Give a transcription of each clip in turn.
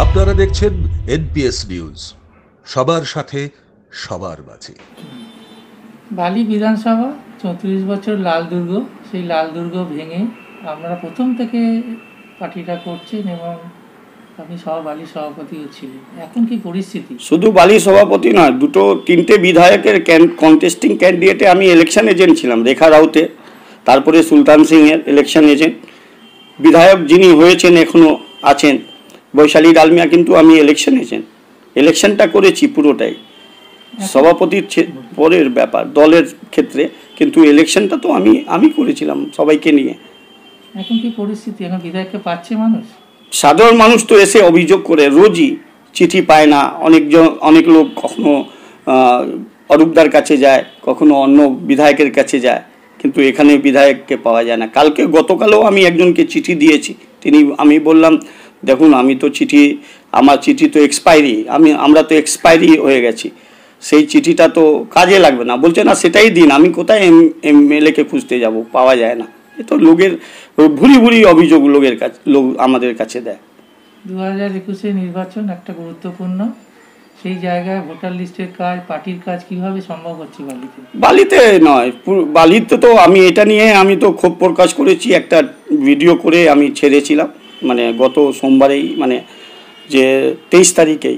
আপনারা দেখছেন NPS news, সবার সাথে সবার মাঝে। বালি বিধানসভা 34 বছর লাল দুর্গ, সেই লাল দুর্গ ভেঙে আপনারা প্রথম থেকে পার্টিটা করছেন এবং আপনি বালি সভাপতিও ছিলেন। এখন কি পরিস্থিতি? শুধু বালি সভাপতি নয়, তিনটে বিধায়কের কন্টেস্টিং ক্যান্ডিডেটে আমি ইলেকশন এজেন্ট ছিলাম, রেখা রাউতের, তারপরে সুলতান সিংয়ের ইলেকশন এজেন্ট। বিধায়ক যিনি হয়েছেন এখনও আছেন বৈশালী ডালমিয়া, কিন্তু আমি ইলেকশন এজেন্ট। ইলেকশনটা করেছি পুরোটাই, সভাপতির পরের ব্যাপার দলের ক্ষেত্রে, কিন্তু ইলেকশনটা তো আমি করেছিলাম সবাইকে নিয়ে। এখন কি পরিস্থিতি? এখন বিধায়ককে পাচ্ছে মানুষ? সাধারণ মানুষ তো এসে অভিযোগ করে, রোজই চিঠি পায় না। অনেক লোক কখনো অরূপদার কাছে যায়, কখনো অন্য বিধায়কের কাছে যায়, কিন্তু এখানে বিধায়ককে পাওয়া যায় না। গতকালও আমি একজনকে চিঠি দিয়েছি, আমি বললাম দেখুন আমার চিঠি তো এক্সপায়ারি, আমরা তো এক্সপায়ারি হয়ে গেছি, সেই চিঠিটা তো কাজে লাগবে না। বলছে না সেটাই দিন, আমি কোথায় এমএলএকে খুঁজতে যাব, পাওয়া যায় না। এ তো লোকের ভুরি অভিযোগ লোক আমাদের কাছে দেয়। 2021 নির্বাচন একটা গুরুত্বপূর্ণ, সেই জায়গায় ভোটার লিস্টের কাজ, পার্টির কাজ কিভাবে সম্ভব হচ্ছে বালিতে নয়, বালিতে তো আমি এটা নিয়ে আমি তো ক্ষোভ প্রকাশ করেছি, একটা ভিডিও করে আমি ছেড়েছিলাম, মানে গত সোমবারেই, মানে যে 23 তারিখেই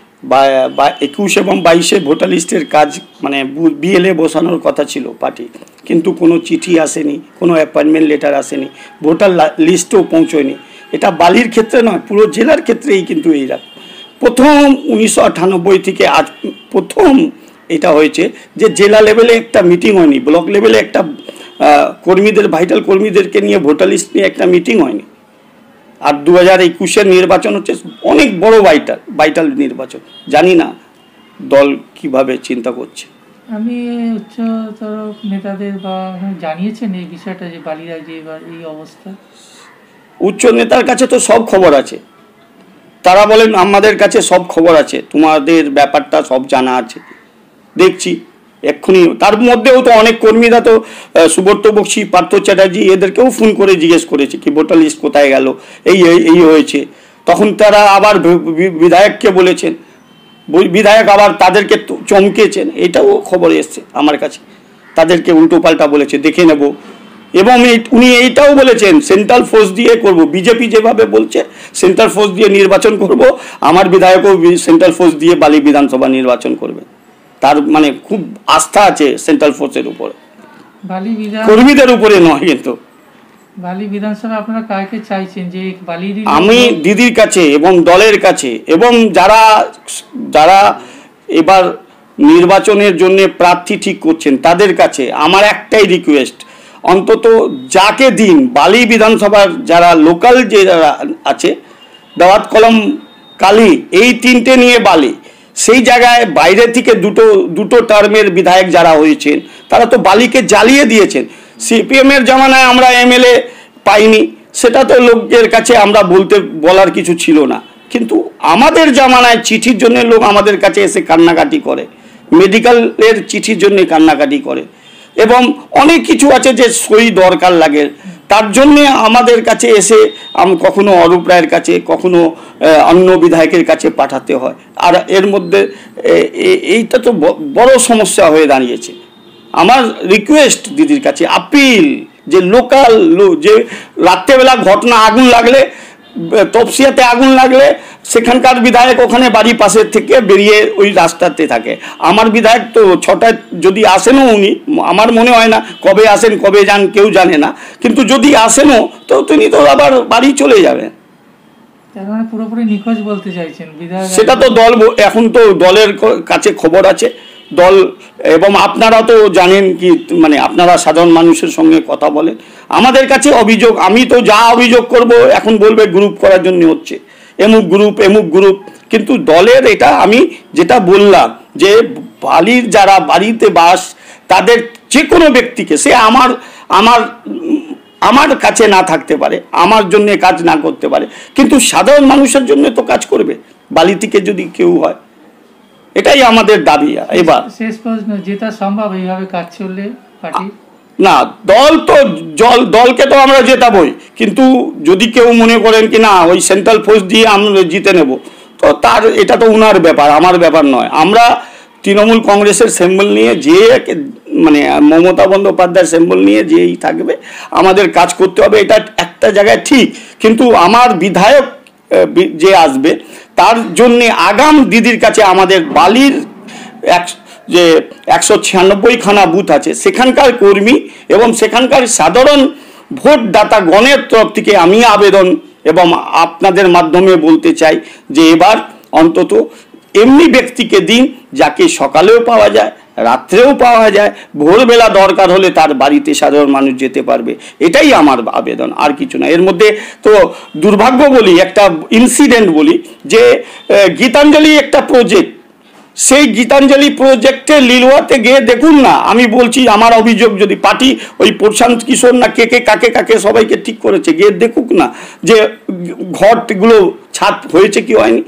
21 এবং 22 ভোটার লিস্টের কাজ, মানে বিএলএ বসানোর কথা ছিল পার্টি, কিন্তু কোনো চিঠি আসেনি, কোনো অ্যাপয়েন্টমেন্ট লেটার আসেনি, ভোটার লিস্টও পৌঁছয়নি। এটা বালির ক্ষেত্রে নয়, পুরো জেলার ক্ষেত্রেই কিন্তু এইরকম। প্রথম 1998 থেকে আজ প্রথম এটা হয়েছে যে জেলা লেভেলে একটা মিটিং হয়নি, ব্লক লেভেলে একটা ভাইটাল কর্মীদেরকে নিয়ে ভোটার লিস্ট নিয়ে একটা মিটিং হয়নি। আর 2021 নির্বাচন হচ্ছে অনেক বড় ভাইটাল নির্বাচন। জানি না দল কিভাবে চিন্তা করছে। আমি উচ্চতর নেতাদের জানিয়েছেন এই বিষয়টা, যে বালিরা যে এই অবস্থা? উচ্চ নেতার কাছে তো সব খবর আছে, তারা বলেন আমাদের কাছে সব খবর আছে, তোমাদের ব্যাপারটা সব জানা আছে, দেখছি এক্ষুনি। তার মধ্যেও তো অনেক কর্মীরা তো সুব্রত বক্সি, পার্থ চ্যাটার্জি, এদেরকেও ফোন করে জিজ্ঞেস করেছে কি ভোটার লিস্ট কোথায় গেল, এই হয়েছে। তখন তারা আবার বিধায়ককে বলেছেন, বিধায়ক আবার তাদেরকে চমকেছেন, এটাও খবর এসছে আমার কাছে, তাদেরকে উল্টো পাল্টা বলেছে, দেখে নেব। এবং উনি এইটাও বলেছেন সেন্ট্রাল ফোর্স দিয়ে করব, বিজেপি যেভাবে বলছে সেন্ট্রাল ফোর্স দিয়ে নির্বাচন করব, আমার বিধায়কও সেন্ট্রাল ফোর্স দিয়ে বালি বিধানসভা নির্বাচন করবে। তার মানে খুব আস্থা আছে সেন্ট্রাল ফোর্সের উপরে, কর্মীদের উপরে নয়। কিন্তু বালি বিধানসভা আপনারা কাকে চাইছেন? যে বালির আমি দিদির কাছে এবং দলের কাছে, এবং যারা এবার নির্বাচনের জন্য প্রার্থী ঠিক করছেন তাদের কাছে আমার একটাই রিকোয়েস্ট, অন্তত যাকে দিন বালি বিধানসভার যারা লোকাল যে আছে, দাওয়াত কলম, কালী, এই তিনটে নিয়ে বালি, সেই জায়গায় বাইরে থেকে দুটো টার্মের বিধায়ক যারা হয়েছেন তারা তো বালিকে জ্বালিয়ে দিয়েছেন। সিপিএমের জামানায় আমরা এমএলএ পাইনি, সেটা তো লোকের কাছে আমরা বলার কিছু ছিল না, কিন্তু আমাদের জামানায় চিঠির জন্য লোক আমাদের কাছে এসে কান্নাকাটি করে, মেডিকেলের চিঠির জন্য কান্নাকাটি করে, এবং অনেক কিছু আছে যে সই দরকার লাগে, তার জন্যে আমাদের কাছে এসে কখনো অরূপ রায়ের কাছে, কখনো অন্য বিধায়কের কাছে পাঠাতে হয়। আর এর মধ্যে এইটা তো বড় সমস্যা হয়ে দাঁড়িয়েছে। আমার রিকোয়েস্ট দিদির কাছে, আপিল, যে লোকাল যে রাত্রেবেলা ঘটনা, আগুন লাগলে, তপসিয়াতে আগুন লাগলে সেখানকার বিধায়ক ওখানে বাড়ির পাশের থেকে বেরিয়ে ওই রাস্তাতে থাকে। আমার বিধায়ক তো 6টায় যদি আসেনও, উনি আমার মনে হয় না কবে আসেন কবে যান কেউ জানে না, কিন্তু যদি আসেনও তো তিনি তো আবার বাড়ি চলে যাবেন। পুরোপুরি নিখোঁজ বলতে চাইছেন বিধায়ক? সেটা তো এখন তো দলের কাছে খবর আছে, দল, এবং আপনারা তো জানেন কি, মানে আপনারা সাধারণ মানুষের সঙ্গে কথা বলেন, আমাদের কাছে অভিযোগ, আমি তো যা অভিযোগ করব এখন বলবে গ্রুপ করার জন্য হচ্ছে, এমুক গ্রুপ, কিন্তু দলের এটা আমি যেটা বললাম যে বালির যারা বাড়িতে বাস, তাদের যে কোনো ব্যক্তিকে, সে আমার কাছে না থাকতে পারে, আমার জন্য কাজ না করতে পারে, কিন্তু সাধারণ মানুষের জন্য তো কাজ করবে বালি থেকে যদি কেউ হয়, এটাই আমাদের দাবি। এবার শেষ প্রশ্ন, যেটা সম্ভব এইভাবে কাজ চললে পার্টি? না, দলকে তো আমরা জেতাবই, কিন্তু যদি কেউ মনে করেন কি না ওই সেন্ট্রাল ফোর্স দিয়ে আমরা জিতে নেব, তো তার এটা তো উনার ব্যাপার, আমার ব্যাপার নয়। আমরা তৃণমূল কংগ্রেসের সিম্বল নিয়ে যে মানে মমতা বন্দ্যোপাধ্যায়ের সিম্বল নিয়ে যেই থাকবে আমাদের কাজ করতে হবে, এটা একটা জায়গায় ঠিক। কিন্তু আমার বিধায়ক যে আসবে তার জন্যে আগাম দিদির কাছে আমাদের বালির যে 196খানা বুথ আছে সেখানকার কর্মী এবং সেখানকার সাধারণ ভোটদাতা গণের তরফ থেকে আমি আবেদন এবং আপনাদের মাধ্যমে বলতে চাই যে এবার অন্তত এমনি ব্যক্তিকে দিন যাকে সকালেও পাওয়া যায়, রাত্রেও পাওয়া যায়, ভোরবেলা দরকার হলে তার বাড়িতে সাধারণ মানুষ যেতে পারবে। এটাই আমার আবেদন, আর কিছু না। এর মধ্যে তো দুর্ভাগ্য বলি, একটা ইনসিডেন্ট বলি, যে গীতাঞ্জলি একটা প্রজেক্ট, সেই গীতাঞ্জলি প্রজেক্টে লিলুয়াতে গিয়ে দেখুন না, আমি বলছি আমার অভিযোগ, যদি পার্টি ওই প্রশান্ত কিশোর না কে কাকে কাকে সবাইকে ঠিক করেছে, গিয়ে দেখুক না যে ঘরগুলো ছাদ হয়েছে কি হয়নি।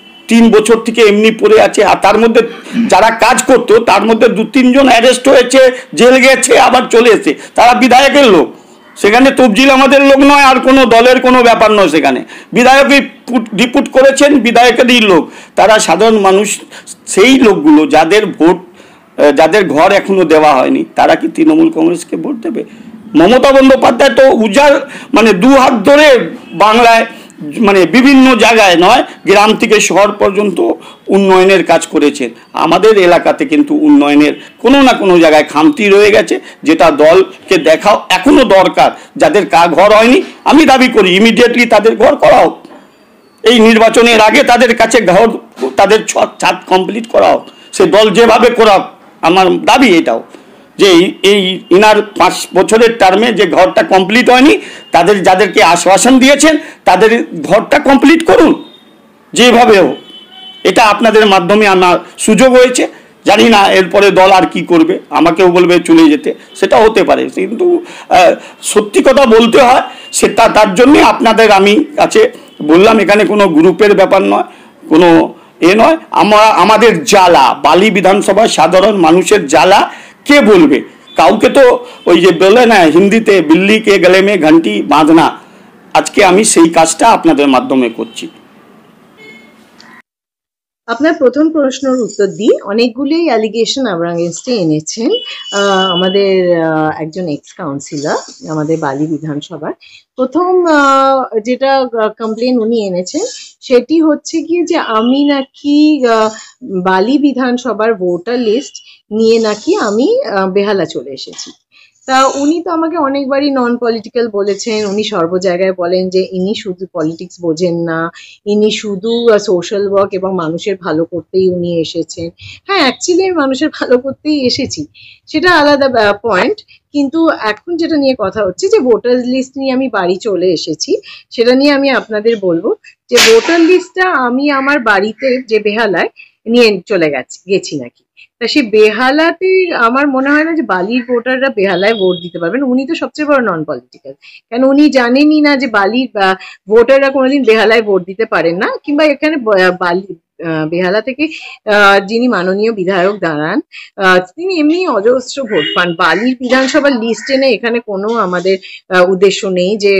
3 বছর থেকে এমনি পড়ে আছে, আর তার মধ্যে যারা কাজ করতো তার মধ্যে 2-3 জন অ্যারেস্ট হয়েছে, জেল গেছে, আবার চলে এসেছে। তারা বিধায়কের লোক, সেখানে তবজিল আমাদের লোক নয়, আর কোনো দলের কোনো ব্যাপার নয়। সেখানে বিধায়কই ডিপুট করেছেন, বিধায়কেরই লোক। তারা সাধারণ মানুষ, সেই লোকগুলো যাদের ভোট, যাদের ঘর এখনো দেওয়া হয়নি, তারা কি তৃণমূল কংগ্রেসকে ভোট দেবে? মমতা বন্দ্যোপাধ্যায় তো উজাড় মানে 2 হাত ধরে বাংলায় মানে বিভিন্ন জায়গায় নয়, গ্রাম থেকে শহর পর্যন্ত উন্নয়নের কাজ করেছেন। আমাদের এলাকাতে কিন্তু উন্নয়নের কোনো না কোনো জায়গায় খামতি রয়ে গেছে, যেটা দলকে দেখাও এখনো দরকার। যাদের ঘর হয়নি, আমি দাবি করি ইমিডিয়েটলি তাদের ঘর করা হোক। এই নির্বাচনের আগে তাদের কাছে ঘর, তাদের ছাদ কমপ্লিট করা হোক। সে দল যেভাবে করা, আমার দাবি এটাও যে এই ইনার 5 বছরের টার্মে যে ঘরটা কমপ্লিট হয়নি, তাদের যাদেরকে আশ্বাসন দিয়েছেন তাদের ঘরটা কমপ্লিট করুন যেভাবে হোক। এটা আপনাদের মাধ্যমে আমার সুযোগ হয়েছে, জানি না এরপরে দল আর কি করবে, আমাকেও বলবে চলে যেতে, সেটা হতে পারে। কিন্তু সত্যি কথা বলতে হয়, সেটা তার জন্যে আপনাদের আমি কাছে বললাম, এখানে কোনো গ্রুপের ব্যাপার নয়, কোনো নয়। আমাদের জ্বালা, বালি বিধানসভার সাধারণ মানুষের জ্বালা কে বলবে? কাউকে তো ওই যে বলে না হিন্দিতে, বিল্লি কে গলে মে ঘন্টি বাঁধনা, আজকে আমি সেই কাজটা আপনাদের মাধ্যমে করছি। আপনার প্রথম প্রশ্নের উত্তর দিই। অনেকগুলোই অ্যালিগেশন আমার এগেনস্টে এনেছেন আমাদের একজন এক্স কাউন্সিলর আমাদের বালি বিধানসভার। প্রথম যেটা কমপ্লেন উনি এনেছেন সেটি হচ্ছে কি যে আমি নাকি বালি বিধানসভার ভোটার লিস্ট নিয়ে নাকি আমি বেহালা চলে এসেছি। তা উনি তো আমাকে অনেকবারই নন পলিটিক্যাল বলেছেন। উনি সর্ব জায়গায় বলেন যে ইনি শুধু পলিটিক্স বোঝেন না, ইনি শুধু সোশ্যাল ওয়ার্ক এবং মানুষের ভালো করতেই উনি এসেছেন। হ্যাঁ, অ্যাকচুয়ালি আমি মানুষের ভালো করতেই এসেছি, সেটা আলাদা পয়েন্ট। কিন্তু এখন যেটা নিয়ে কথা হচ্ছে যে ভোটার লিস্ট নিয়ে আমি বাড়ি চলে এসেছি, সেটা নিয়ে আমি আপনাদের বলবো যে ভোটার লিস্টটা আমি আমার বাড়িতে যে বেহালায় নিয়ে চলে গেছি নাকি। তা সেই বেহালাতে আমার মনে হয় না যে বালির ভোটাররা বেহালায় ভোট দিতে পারবেন। উনি তো সবচেয়ে বড় নন পলিটিক্যাল, কেন উনি জানেনই না যে বালির ভোটাররা কোনোদিন বেহালায় ভোট দিতে পারেন না, কিংবা এখানে বেহালা থেকে যিনি মাননীয় বিধায়ক দাঁড়ান তিনি এমনি অজস্র ভোট পান। বালির বিধানসভার লিস্ট এনে এখানে কোনো আমাদের উদ্দেশ্য নেই যে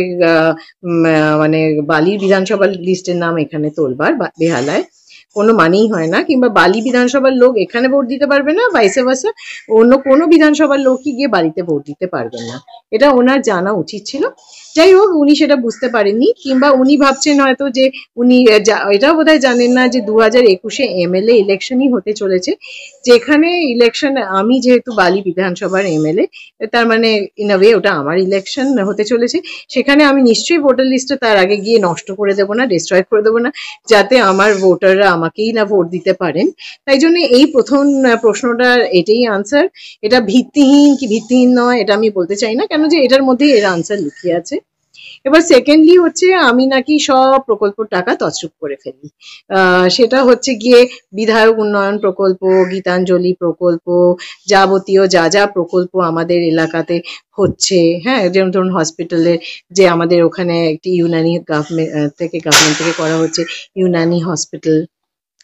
মানে বালির বিধানসভার লিস্টের নাম এখানে তোলবার, বেহালায় কোনো মানেই হয় না। কিংবা বালি বিধানসভার লোক এখানে ভোট দিতে পারবে না, ভাইসে ভার্সা অন্য কোনো বিধানসভার লোকই গিয়ে বাড়িতে ভোট দিতে পারবেন না। এটা ওনার জানা উচিত ছিল। যাই হোক, উনি সেটা বুঝতে পারেননি, কিংবা উনি ভাবছেন হয়তো যে উনি এটাও বোধহয় জানেন না যে 2021-এ MLA ইলেকশনই হতে চলেছে, যেখানে ইলেকশন আমি যেহেতু বালি বিধানসভার MLA, তার মানে ইন আ ওয়ে ওটা আমার ইলেকশন হতে চলেছে। সেখানে আমি নিশ্চয়ই ভোটার লিস্টটা তার আগে গিয়ে নষ্ট করে দেবো না, ডিস্ট্রয় করে দেবো না, যাতে আমার ভোটাররা আমাকেই না ভোট দিতে পারেন। তাই জন্য এই প্রথম প্রশ্নটার এটাই আনসার। এটা ভিত্তিহীন কি ভিত্তিহীন নয় এটা আমি বলতে চাই না, কেন যে এটার মধ্যে এর আনসার লুকিয়ে আছে। এবার সেকেন্ডলি হচ্ছে আমি নাকি সব প্রকল্পের টাকা তছরূপ করে ফেলি। সেটা হচ্ছে গিয়ে বিধায়ক উন্নয়ন প্রকল্প, গীতাঞ্জলি প্রকল্প, যাবতীয় যা প্রকল্প আমাদের এলাকাতে হচ্ছে, হ্যাঁ, যেমন ধরুন হসপিটালের যে আমাদের ওখানে একটি ইউনানি গভর্নমেন্ট থেকে করা হচ্ছে ইউনানি হসপিটাল,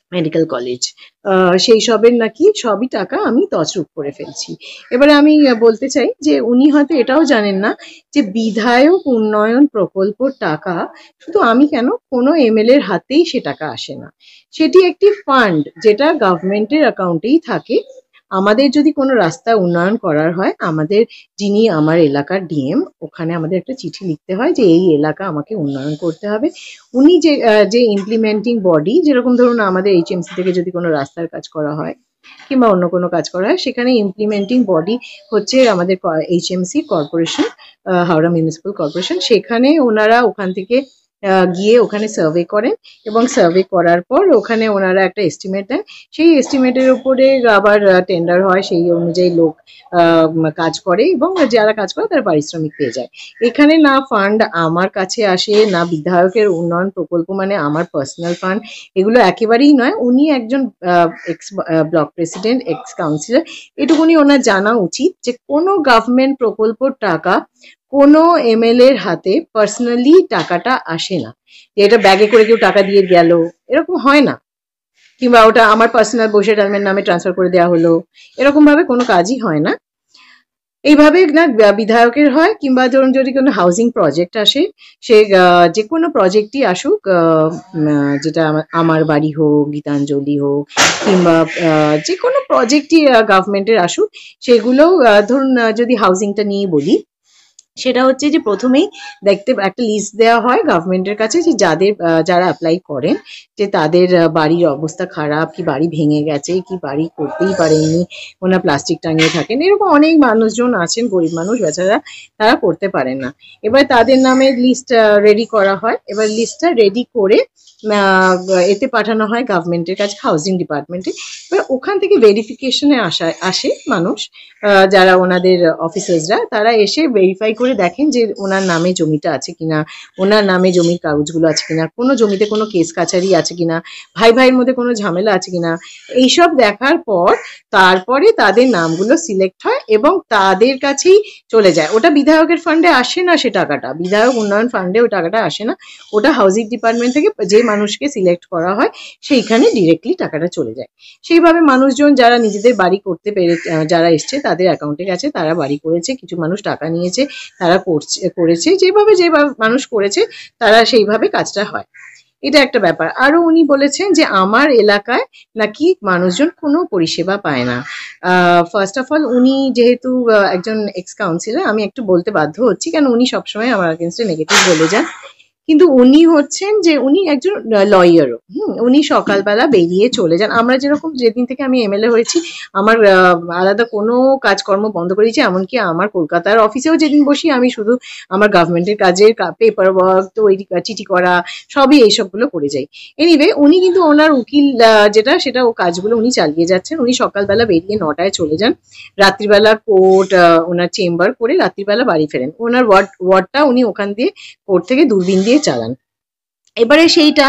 মেডিকেল কলেজ, সেই সবের নাকি সবই টাকা আমি তছরূপ করে ফেলছি। এবারে আমি বলতে চাই যে উনি হয়তো এটাও জানেন না যে বিধায়ক উন্নয়ন প্রকল্পর টাকা শুধু আমি কেন, কোনো এমএলএ এর হাতেই সে টাকা আসে না। সেটি একটি ফান্ড যেটা গভর্নমেন্টের অ্যাকাউন্টেই থাকে। আমাদের যদি কোনো রাস্তা উন্নয়ন করার হয়, আমাদের যিনি আমার এলাকার ডিএম, ওখানে আমাদের একটা চিঠি লিখতে হয় যে এই এলাকা আমাকে উন্নয়ন করতে হবে। উনি যে ইমপ্লিমেন্টিং বডি, যেরকম ধরুন আমাদের এইচএমসি থেকে যদি কোনো রাস্তার কাজ করা হয় কিংবা অন্য কোনো কাজ করা হয়, সেখানে ইমপ্লিমেন্টিং বডি হচ্ছে আমাদের HMC corporation, Howrah municipal corporation. সেখানে ওনারা ওখান থেকে গিয়ে ওখানে সার্ভে করেন এবং সার্ভে করার পর ওখানে ওনারা একটা এস্টিমেট দেন। সেই এস্টিমেটের উপরে আবার টেন্ডার হয়, সেই অনুযায়ী লোক কাজ করে এবং যারা কাজ করে তারা পারিশ্রমিক পেয়ে যায়। এখানে না ফান্ড আমার কাছে আসে, না বিধায়কের উন্নয়ন প্রকল্প মানে আমার পার্সোনাল ফান্ড, এগুলো একেবারেই নয়। উনি একজন ex block president, ex councillor, এটুকুনি ওনার জানা উচিত যে কোনো গভর্নমেন্ট প্রকল্পর টাকা কোনো এমএলএ এর হাতে পার্সোনালি টাকাটা আসে না, যে এটা ব্যাগে করে কেউ টাকা দিয়ে গেল, এরকম হয় না। কিংবা ওটা আমার পার্সোনাল বসে ডালমের নামে ট্রান্সফার করে দেওয়া হলো, এরকম ভাবে কোনো কাজই হয় না। এইভাবে না বিধায়কের হয়, কিংবা ধরুন যদি কোনো হাউজিং প্রজেক্ট আসে, সে যে কোনো প্রজেক্টই আসুক, যেটা আমার বাড়ি হোক, গীতাঞ্জলি হোক, কিংবা যে কোনো প্রজেক্টই গভর্নমেন্টের আসুক, সেগুলো ধরুন যদি হাউজিংটা নিয়ে বলি, সেটা হচ্ছে যে প্রথমেই দেখতে একটা লিস্ট দেওয়া হয় গভর্নমেন্টের কাছে যে যারা অ্যাপ্লাই করেন যে তাদের বাড়ির অবস্থা খারাপ, কি বাড়ি ভেঙে গেছে, কি বাড়ি করতেই পারেননি, ওনারা প্লাস্টিক টাঙিয়ে থাকেন, এরকম অনেক মানুষজন আছেন, গরিব মানুষ বেচারা, তারা করতে পারেন না। এবার তাদের নামে লিস্ট রেডি করা হয়। এবার লিস্টটা রেডি করে এতে পাঠানো হয় গভর্নমেন্টের কাছে, হাউজিং ডিপার্টমেন্টে। এবার ওখান থেকে ভেরিফিকেশনে আসে মানুষ, যারা ওনাদের অফিসার্সরা, তারা এসে ভেরিফাই করে দেখেন যে ওনার নামে জমিটা আছে কিনা, ওনার নামে জমির কাগজগুলো আছে কিনা, কোনো জমিতে কোনো কেস কাছারি আছে কিনা, ভাই ভাইয়ের মধ্যে কোনো ঝামেলা আছে কিনা, এইসব দেখার পর তারপরে তাদের নামগুলো সিলেক্ট হয় এবং তাদের কাছেই চলে যায়। ওটা বিধায়কের ফান্ডে আসে না, সে টাকাটা বিধায়ক উন্নয়ন ফান্ডে ওই টাকাটা আসে না, ওটা হাউজিং ডিপার্টমেন্ট থেকে যে মানুষকে সিলেক্ট করা হয় সেইখানে ডিরেক্টলি টাকাটা চলে যায়। সেইভাবে মানুষজন যারা নিজেদের বাড়ি করতে পেরে, যারা এসছে তাদের অ্যাকাউন্টে গেছে, তারা বাড়ি করেছে, কিছু মানুষ টাকা নিয়েছে, তারা করেছে, যেভাবে মানুষ করেছে তারা সেইভাবে কাজটা হয়। এটা একটা ব্যাপার। আরো উনি বলেছেন যে আমার এলাকায় নাকি মানুষজন কোনো পরিষেবা পায় না। ফার্স্ট অফ অল উনি যেহেতু একজন এক্স কাউন্সিলর, আমি একটু বলতে বাধ্য হচ্ছি, কারণ উনি সবসময় আমার এগেনস্টে নেগেটিভ বলে যান, কিন্তু উনি হচ্ছেন যে উনি একজন লয়ারও। উনি সকালবেলা বেরিয়ে চলে যান। আমরা যেরকম যেদিন থেকে আমি এমএলএ হয়েছি, আমার আলাদা কোনো কাজকর্ম বন্ধ করে দিয়েছি, এমনকি আমার কলকাতার অফিসেও যেদিন বসি আমি শুধু আমার গভর্নমেন্টের কাজের পেপার ওয়ার্ক, তো ওই চিঠি করা, সবই এইসবগুলো করে যাই। এনিওয়ে উনি কিন্তু ওনার উকিল সেটা ও কাজগুলো উনি চালিয়ে যাচ্ছেন। উনি সকালবেলা বেরিয়ে 9টায় চলে যান, রাত্রিবেলা কোর্ট, ওনার চেম্বার করে রাত্রিবেলা বাড়ি ফেরেন। ওনার ওয়ার্ডটা উনি ওখান দিয়ে কোর্ট থেকে দূরবীন দিয়ে চালান। এবার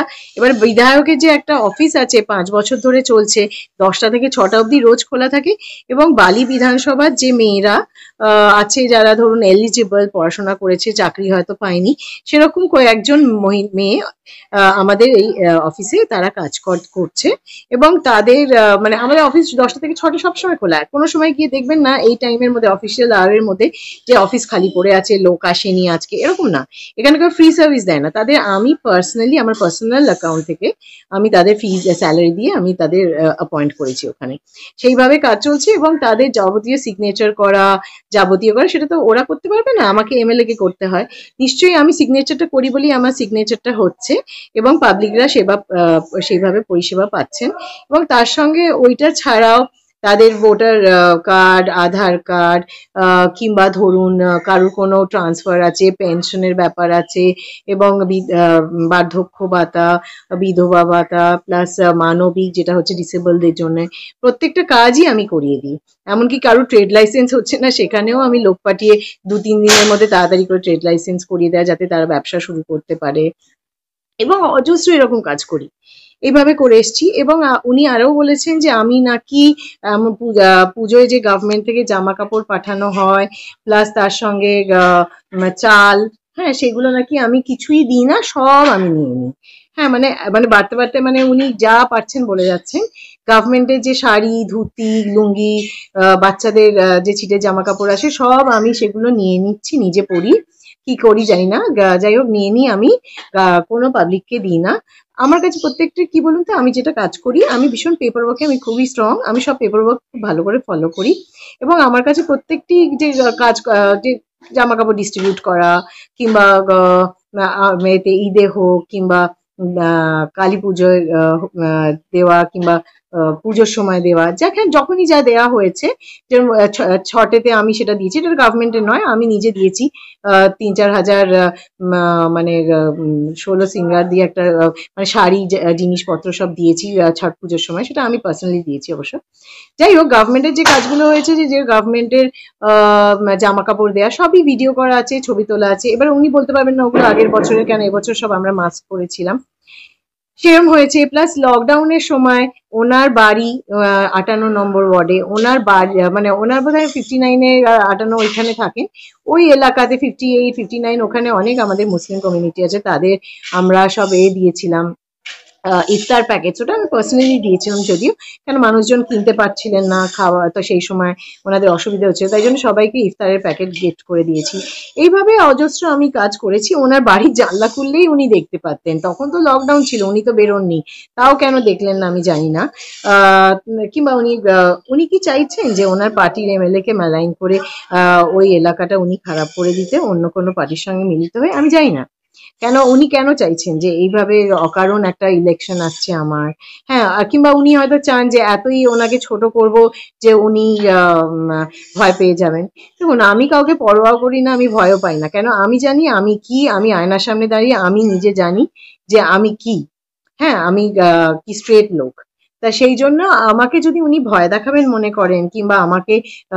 বিধায়কের যে একটা অফিস আছে 5 বছর ধরে চলছে, 10টা থেকে 6টা অবধি রোজ খোলা থাকে, এবং বালি বিধানসভার যে মেয়েরা আছে, যারা ধরুন এলিজিবল, পড়াশোনা করেছে, চাকরি হয়তো পায়নি, সেরকম কয়েকজন মেয়ে আমাদের এই অফিসে তারা কাজ করছে, এবং তাদের মানে আমাদের অফিস 10টা থেকে 6টা সবসময় খোলা। কোনো সময় গিয়ে দেখবেন না এই টাইমের মধ্যে, অফিসিয়াল আওয়ারের মধ্যে, যে অফিস খালি পড়ে আছে, লোক আসেনি আজকে, এরকম না। এখানে কেউ ফ্রি সার্ভিস দেয় না। তাদের আমি পার্সোনালি আমার পার্সোনাল অ্যাকাউন্ট থেকে আমি তাদের ফিজ স্যালারি দিয়ে আমি তাদের অ্যাপয়েন্ট করেছি ওখানে। সেইভাবে কাজ চলছে, এবং তাদের যাবতীয় সিগনেচার করা, সেটা তো ওরা করতে পারবে না, আমাকে এমএলএ কে করতে হয়। নিশ্চয়ই আমি সিগনেচারটা করি বলেই আমার সিগনেচারটা হচ্ছে, এবং পাবলিকরা সেইভাবে পরিষেবা পাচ্ছেন। এবং তার সঙ্গে ওইটা ছাড়াও তাদের ভোটার কার্ড, আধার কার্ড, কিংবা ধরুন কারোর কোনো ট্রান্সফার আছে, পেনশনের ব্যাপার আছে, এবং বার্ধক্য ভাতা, বিধবা ভাতা, প্লাস মানবিক, যেটা হচ্ছে ডিসেবলদের জন্য, প্রত্যেকটা কাজই আমি করিয়ে দিই। এমনকি কারোর ট্রেড লাইসেন্স হচ্ছে না, সেখানেও আমি লোক পাঠিয়ে 2-3 দিনের মধ্যে তাড়াতাড়ি করে ট্রেড লাইসেন্স করিয়ে দেয়, যাতে তারা ব্যবসা শুরু করতে পারে, এবং অজস্র এরকম কাজ করি। এইভাবে করে এসছি। এবং উনি আরো বলেছেন যে আমি নাকি পুজোয় যে গভর্নমেন্ট থেকে জামা কাপড় পাঠানো হয়, প্লাস তার সঙ্গে চাল, হ্যাঁ সেগুলো নাকি আমি কিছুই দিই না, সব আমি নিয়ে নিই। হ্যাঁ মানে মানে বাড়তে বাড়তে মানে উনি যা পারছেন বলে যাচ্ছেন। গভর্নমেন্টের যে শাড়ি, ধুতি, লুঙ্গি, বাচ্চাদের যে ছিটের জামা কাপড় আসে সব আমি সেগুলো নিয়ে নিচ্ছি, নিজে পরি, কি করি জানি না, যাই হোক নিয়ে নিই আমি, কোনো পাবলিককে দিই না। আমার কাছে প্রত্যেকটা কি বলুন তো, আমি যেটা কাজ করি আমি ভীষণ পেপার ওয়ার্কে আমি খুবই স্ট্রং, আমি সব পেপার ওয়ার্ক খুব ভালো করে ফলো করি। এবং আমার কাছে প্রত্যেকটি যে কাজ, যে জামা কাপড় ডিস্ট্রিবিউট করা কিংবা মেয়েতে ঈদে হোক কিংবা কালী পুজোয় দেওয়া কিংবা পুজোর সময় দেওয়া, যখনই যা দেওয়া হয়েছে, যেরকম ছটেতে আমি সেটা দিয়েছি, এটা গভর্নমেন্টের নয়, আমি নিজে দিয়েছি ৩-৪ হাজার মানে 16 সিঙ্গার দিয়ে একটা মানে শাড়ি জিনিসপত্র সব দিয়েছি ছট পুজোর সময়, সেটা আমি পার্সোনালি দিয়েছি অবশ্য। যাই হোক, গভর্নমেন্টের যে কাজগুলো হয়েছে, যে গভর্নমেন্টের জামা কাপড় দেওয়া সবই ভিডিও করা আছে, ছবি তোলা আছে। এবার উনি বলতে পারবেন না ওগুলো আগের বছরের, কেন এবছর সব আমরা মাস্ক পরেছিলাম, সেরকম হয়েছে। প্লাস লকডাউনের সময় ওনার বাড়ি 58 নম্বর ওয়ার্ডে, ওনার বাড়ি মানে ওনার বোধহয় 59-এ 58 ওইখানে থাকেন, ওই এলাকাতে 58, 59 ওখানে অনেক আমাদের মুসলিম কমিউনিটি আছে, তাদের আমরা সব দিয়েছিলাম ইফতার প্যাকেজ, ওটা আমি পার্সোনালি দিয়েছিলাম, যদিও কেন মানুষজন কিনতে পারছিলেন না খাওয়া, তো সেই সময় ওনাদের অসুবিধা হচ্ছিল, তাই জন্য সবাইকে ইফতারের প্যাকেট গিফট করে দিয়েছি। এইভাবে অজস্র আমি কাজ করেছি। ওনার বাড়ির জানলা খুললেই উনি দেখতে পারতেন, তখন তো লকডাউন ছিল, উনি তো বেরোননি, তাও কেন দেখলেন না আমি জানি না। কিংবা উনি কি চাইছেন যে ওনার পার্টির এমএলএ কে মেলাইন করে ওই এলাকাটা উনি খারাপ করে দিতে, অন্য কোনো পার্টির সঙ্গে মিলিত হয়ে, আমি জানি না উনি কেন চাইছেন যে এইভাবে অকারণ একটা ইলেকশন আসছে আমার। হ্যাঁ, কিংবা উনি হয়তো চান যে এতই ওনাকে ছোট করব যে উনি ভয় পেয়ে যাবেন। দেখুন, আমি কাউকে পরোয়া করি না, আমি ভয়ও পাই না, কেন আমি জানি আমি কি, আমি আয়নার সামনে দাঁড়িয়ে আমি নিজে জানি যে আমি কি। হ্যাঁ, আমি কি স্ট্রেট লোক, তা সেই জন্য আমাকে যদি উনি ভয় দেখাবেন মনে করেন কিংবা আমাকে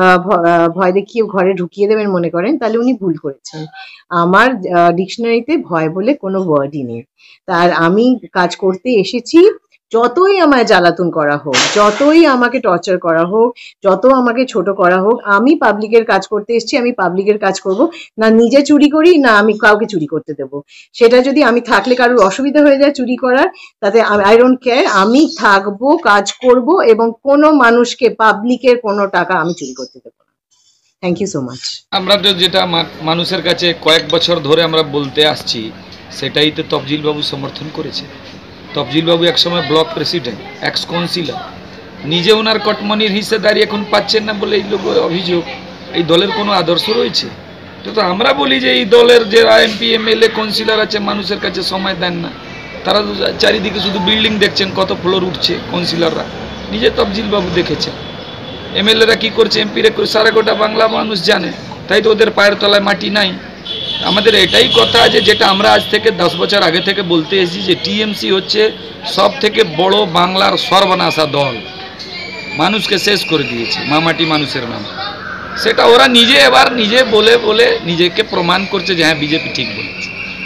ভয় দেখিয়ে ঘরে ঢুকিয়ে দেবেন মনে করেন, তাহলে উনি ভুল করেছেন। আমার ডিকশনারিতে ভয় বলে কোনো ওয়ার্ডই নেই। তার আমি কাজ করতে এসেছি, যতই আমায় জ্বালাতন করা হোক, যতই আমাকে টর্চার করা হোক, যত আমাকে ছোট করা হোক, আমি পাবলিকের কাজ করতে এসেছি, আমি পাবলিকের কাজ করব, না নিজে চুরি করি না আমি কাউকে চুরি করতে দেবো। সেটা যদি আমি থাকলে কারোর অসুবিধা হয়ে যায় চুরি করার, তাতে আই ডোন্ট কেয়ার, আমি থাকবো, কাজ করব, এবং কোনো মানুষকে পাবলিকের কোনো টাকা আমি চুরি করতে দেবো না। Thank you so much. আমরা তো যেটা মানুষের কাছে কয়েক বছর ধরে আমরা বলতে আসছি, সেটাই তো তফজিল বাবু সমর্থন করেছে। তফজিল বাবু একসময় ব্লক প্রেসিডেন্ট, এক্স কাউন্সিলর, নিজে ওনার কটমনির হিস্সেদারি এখন পাচ্ছেন না বলে এই লোক অভিযোগ। এই দলের কোনো আদর্শ রয়েছে? তো আমরা বলি যে এই দলের যে এমপি এমএলএ কাউন্সিলর আছে মানুষের কাছে সময় দেন না, তারা তো চারিদিকে শুধু বিল্ডিং দেখছেন, কত ফ্লোর উঠছে, কাউন্সিলররা নিজে তফজিল বাবু দেখেছেন। এমএলএরা কী করছে, এমপিরা সারা গোটা বাংলা মানুষ জানে, তাই তো ওদের পায়ের তলায় মাটি নাই। আমাদের এটাই কথা যে যেটা আমরা আজ থেকে 10 বছর আগে থেকে বলতে এসেছি, যে টিএমসি হচ্ছে সব থেকে বড় বাংলার সর্বনাশা দল, মানুষকে শেষ করে দিয়েছে মামাটি মানুষের নাম। সেটা ওরা নিজে এবার নিজে বলে বলে নিজেকে প্রমাণ করছে যে হ্যাঁ বিজেপি ঠিক বলেছে।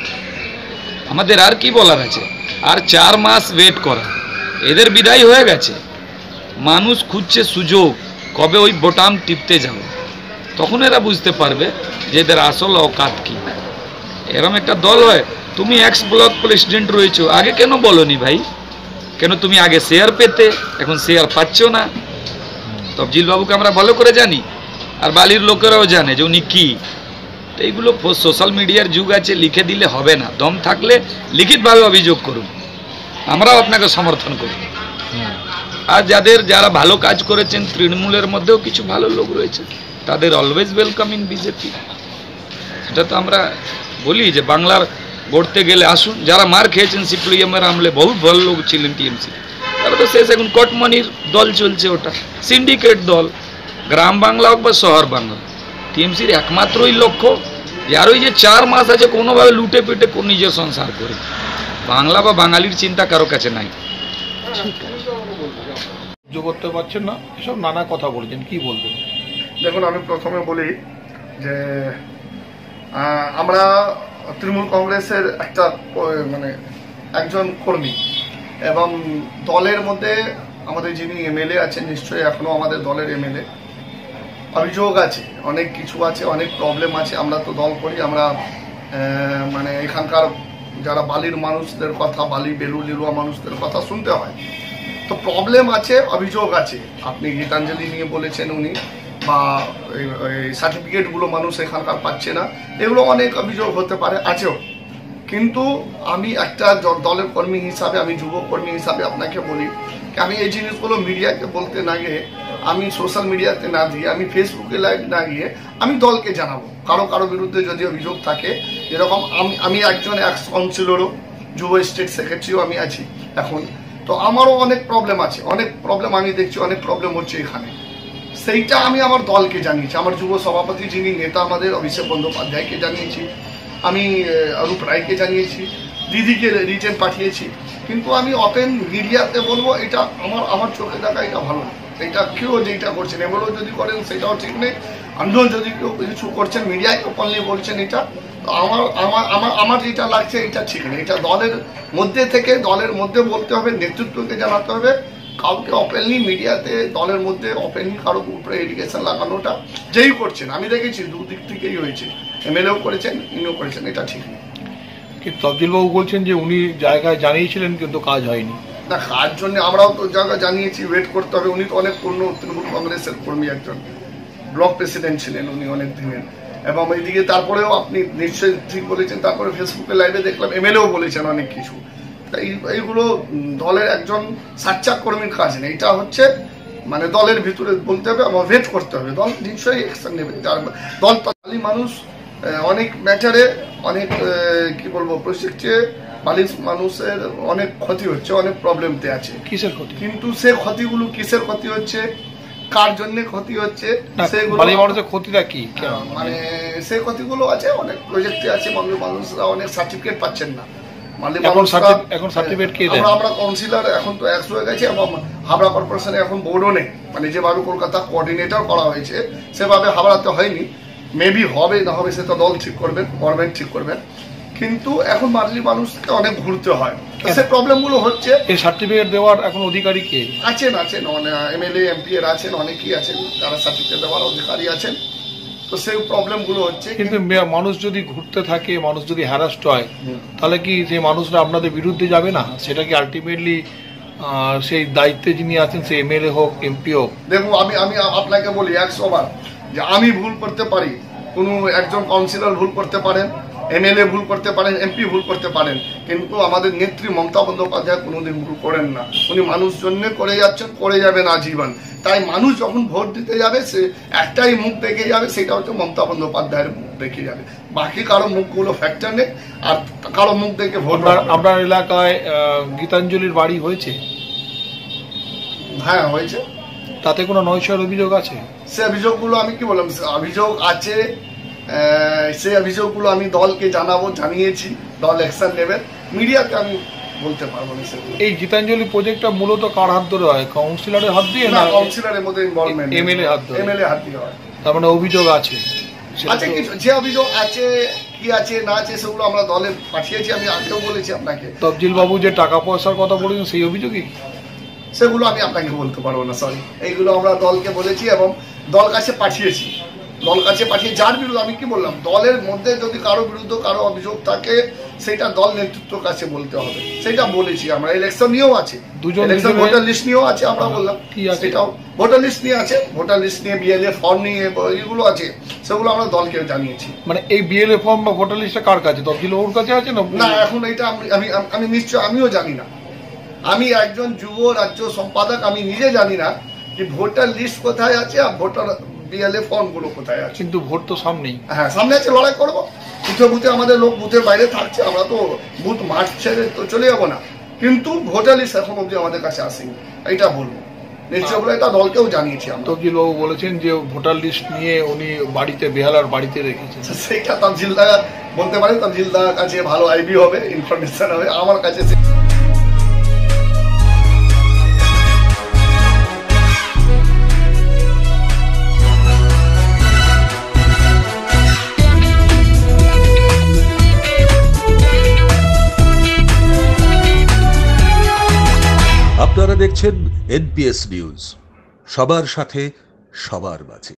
আমাদের আর কি বলার আছে? আর 4 মাস ওয়েট করা, এদের বিদায় হয়ে গেছে। মানুষ খুঁজছে সুযোগ, কবে ওই বোতাম টিপতে যাবে, তখন এরা বুঝতে পারবে যে এদের আসল অকাত কি। এরম একটা দল হয়, তুমি এক্স ব্লক প্রেসিডেন্ট রয়েছো, আগে কেন বলনি ভাই? কেন তুমি আগে শেয়ার পেতে, এখন শেয়ার পাচ্ছ না? তফজিল বাবুকে আমরা ভালো করে জানি, আর বালির লোকেরাও জানে যে উনি কী। তো এইগুলো সোশ্যাল মিডিয়ার যুগ আছে, লিখে দিলে হবে না, দম থাকলে লিখিতভাবে অভিযোগ করুন, আমরাও আপনাকে সমর্থন করি। আর যারা ভালো কাজ করেছেন, তৃণমূলের মধ্যেও কিছু ভালো লোক রয়েছে, তাদের অলওয়েজ ওয়েলকাম ইন বিজেপি। সেটা তো আমরা বলি যে বাংলার গড়তে গেলে আসুন। যারা মার খেয়েছেন সিপিএমের আমলে, বহুত ভালো লোক ছিলেন টিএমসি, তারা তো শেষ এখন কটমনির দল চলছে, ওটা সিন্ডিকেট দল, গ্রাম বাংলা হোক বা শহর বাংলা। টিএমসির একমাত্রই লক্ষ্য যে আর ওই যে 4 মাস আছে কোনোভাবে লুটে পিটে নিজের সংসার করে, বাংলা বা বাঙালির চিন্তা কারো কাছে নাই। করতে পারছেন না, এসব নানা কথা বলেছেন, কি বলবেন? দেখুন, আমি প্রথমে বলি যে আমরা তৃণমূল কংগ্রেসের একটা মানে একজন কর্মী, এবং দলের মধ্যে আমাদের যিনি এমএলএ আছেন, নিশ্চয়ই এখনো আমাদের দলের এমএলএ, অভিযোগ আছে, অনেক কিছু আছে, অনেক প্রবলেম আছে। আমরা তো দল করি, আমরা মানে এখানকার যারা বালির মানুষদের কথা, বালি বেলুলিরুয়া মানুষদের কথা শুনতে হয়। তো প্রবলেম আছে, অভিযোগ আছে। আপনি গীতাঞ্জলি নিয়ে বলেছেন উনি, বা সার্টিফিকেটগুলো মানুষ এখানকার পাচ্ছে না, এগুলো অনেক অভিযোগ হতে পারে, আছেও। কিন্তু আমি একটা দলের কর্মী হিসাবে, আমি যুব কর্মী হিসাবে আপনাকে বলি, আমি এই জিনিসগুলো মিডিয়াকে বলতে না গিয়ে, আমি সোশ্যাল মিডিয়াতে না দিয়ে, আমি ফেসবুকে লাইভ না গিয়ে আমি দলকে জানাবো। কারো বিরুদ্ধে যদি অভিযোগ থাকে, যেরকম আমি একজন এক্স কাউন্সিলরও, যুব স্টেট সেক্রেটারিও আমি আছি এখন, তো আমারও অনেক প্রবলেম আছে, অনেক প্রবলেম আমি দেখছি, অনেক প্রবলেম হচ্ছে এখানে। সেইটা আমি আমার দলকে জানিয়েছি, আমার যুব সভাপতি যিনি নেতা আমাদের অভিষেক বন্দ্যোপাধ্যায়কে জানিয়েছি, আমি অরূপ রায়কে জানিয়েছি, দিদিকে রিটেন পাঠিয়েছি। কিন্তু আমি ওপেন মিডিয়াতে বলবো, এটা আমার চোখে দেখা এটা ভালো না। এটা কেউ যেটা করছেন, এগুলো যদি করেন সেটাও ঠিক নেই। আন্দোলন যদি কেউ কিছু করছেন, মিডিয়ায় ওপেনলি বলছেন, এটা আমার যেটা লাগছে এটা ঠিক নেই। এটা দলের মধ্যে থেকে, দলের মধ্যে বলতে হবে, নেতৃত্বকে জানাতে হবে। কাউকে ওপেনলি মিডিয়াতে, দলের মধ্যে ওপেনলি কারো উপরে এডুকেশন লাগানোটা যেই করছেন, আমি দেখেছি দুদিক থেকেই হয়েছে, এমএলএও করেছেন, ইনিও করেছেন, এটা ঠিক নেই। কিন্তু তফজিলবাবু বলছেন যে উনি জায়গায় জানিয়েছিলেন কিন্তু কাজ হয়নি। না, কাজ জন্য আমরাও তো জায়গা জানিয়েছি, ওয়েট করতে হবে। উনি তো অনেক পূর্ণ তৃণমূল কংগ্রেসের কর্মী, একজন ব্লক প্রেসিডেন্ট ছিলেন উনি অনেক দিনের। এবং এইদিকে তারপরেও আপনি নিশ্চয়ই ঠিক বলেছেন, তারপরে ফেসবুকে লাইভে দেখলাম এমএলএও বলেছেন অনেক কিছু। এইগুলো দলের একজন সাচ্চা কর্মীর কাজ নেই, এটা হচ্ছে মানে দলের ভিতরে বলতে হবে, আমার ওয়েট করতে হবে, দল নিশ্চয়ই অ্যাকশন নেবে। দল বালি মানুষ অনেক ম্যাটারে, অনেক কি বলবো, প্রশিক্ষে বালির মানুষের অনেক ক্ষতি হচ্ছে, অনেক প্রবলেমতে আছে। কিসের ক্ষতি? কিন্তু সে ক্ষতিগুলো কিসের ক্ষতি হচ্ছে, কার জন্য ক্ষতি হচ্ছে, সেগুলো বালি মানুষের ক্ষতিটা কি? মানে সেই ক্ষতিগুলো আছে, অনেক প্রজেক্টে আছে, মানুষরা অনেক সার্টিফিকেট পাচ্ছেন না। এখন সার্টিফিকেট কে দেয়? আমরা কাউন্সিলর এখন তো 100 হয়ে গেছে, এবং হাবড়া কর্পোরেশনে এখন বোর্ডও নেই। মানে যেভাবে কলকাতা কোঅর্ডিনেটর করা হয়েছে সেভাবে হাবড়াতে হয়নি। মেবি হবে না হবে সেটা দল ঠিক করবেন, গভর্নমেন্ট ঠিক করবেন। কিন্তু এখন বালি মানুষকে অনেক ঘুরতে হয়, সে প্রবলেমগুলো হচ্ছে। এই সার্টিফিকেট দেওয়ার এখন অধিকারী কে? আছেন এমএলএ এমপি এর আছেন, অনেকেই আছেন যারা সার্টিফিকেট দেওয়ার অধিকারী আছেন। তো সেই প্রবলেমগুলো হচ্ছে। কিন্তু মানুষ যদি ঘুরতে থাকে, মানুষ যদি হ্যারাস্ট হয়, তাহলে কি সেই মানুষরা আপনাদের বিরুদ্ধে যাবে না? সেটা কি আলটিমেটলি সেই দায়িত্বে যিনি আছেন, সে এমএলএ হোক, এমপি হোক? দেখুন, আমি আপনাকে বলি 100 বার যে আমি ভুল করতে পারি, কোনো একজন কাউন্সিলর ভুল করতে পারেন, এমএলএ ভুল করতে পারেন, এমপি ভুল করতে পারেন, কিন্তু আমাদের নেত্রী মমতা বন্দ্যোপাধ্যায় কোনোদিন ভুল করেন না। উনি মানুষ জন্য করে যাচ্ছেন, করে যাবেন আজীবন। তাই মানুষ যখন ভোট দিতে যাবে, সে একটাই মুখ দেখে যাবে, সেটা হচ্ছে মমতা বন্দ্যোপাধ্যায়ের মুখ দেখে যাবে। বাকি কারো মুখগুলো ফ্যাক্টর নেই, আর কারো মুখ দেখে ভোট। আপনার এলাকায় গীতাঞ্জলির বাড়ি হয়েছে? হ্যাঁ, হয়েছে। তাতে কোনো নৈশর অভিযোগ আছে? সে অভিযোগগুলো আমি কি বললাম, অভিযোগ আছে, সেই অভিযোগগুলো আমি দলকে জানাবো, জানিয়েছি, দল অ্যাকশন নেবে। মিডিয়াকে আমি বলতে পারবো না সেগুলো। এই গীতাঞ্জলি প্রজেক্টটা মূলত কার হাত ধরে হয়? কাউন্সিলরের হাত দিয়ে? না, কাউন্সিলরের মধ্যে ইনভলভমেন্ট, এমএলএ হাত ধরে? এমএলএ হাত দিয়ে হয়। তার মানে অভিযোগ আছে? আচ্ছা, কিছু যে অভিযোগ আছে, কি আছে না আছে, সেগুলো আমরা দলে পাঠিয়েছি। আমি আগেও বলেছি আপনাকে। তফজিল বাবু যে টাকা পয়সার কথা বলেছেন, সেই অভিযোগই? সেগুলো আমি আপনাকে বলতে পারবো না, সরি। এইগুলো আমরা দলকে বলেছি এবং দল কাছে পাঠিয়েছি। দল কাছে পাঠিয়ে যার বিরুদ্ধে, আমি কি বললাম, দলের মধ্যে যদি কারো বিরুদ্ধে কারো অভিযোগ থাকে, সেটা দল নেতৃত্বের কাছে বলতে হবে, সেটা বলেছি আমরা। ইলেকশন নিয়েও আছে, ইলেকশন ভোটার লিস্ট নিয়েও আছে, আমরা বললাম সেটাও ভোটার লিস্ট নিয়ে আছে, ভোটার লিস্ট নিয়ে বিএলএ ফর্ম নিয়ে এগুলো আছে, সেগুলো আমরা দলকে জানিয়েছি। মানে এই বিএলএ ফর্ম বা ভোটার লিস্টটা কার কাছে? তফজিল বাবুর কাছে আছে না? এখন এটা আমি নিশ্চয়, আমিও জানি না। আমি একজন যুব রাজ্য সম্পাদক, আমি নিজে জানি না যে ভোটার লিস্ট কোথায় আছে আর ভোটার বিএলএ ফর্ম গুলো কোথায় আছে। কিন্তু ভোট তো সামনেই। হ্যাঁ, সামনে আছে, লড়াই করবো। বুথে বুথে আমাদের লোক বুথের বাইরে থাকছে, আমরা তো বুথ মাঠ ছেড়ে তো চলে যাবো না। কিন্তু ভোটার লিস্ট এখন অব্দি আমাদের কাছে আসেনি, এটা বলবো নিশ্চয় বলে, এটা দলকেও জানিয়েছি আমরা। তফজিল বাবু বলেছেন যে ভোটার লিস্ট নিয়ে উনি বাড়িতে, বেহালার বাড়িতে রেখেছেন। সেইটা তফজিলদা বলতে পারে, তফজিলদার কাছে ভালো আইবি হবে, ইনফরমেশন হবে। আমার কাছে আপনারা দেখছেন এনপিএস নিউজ, সবার সাথে সবার মাঝে।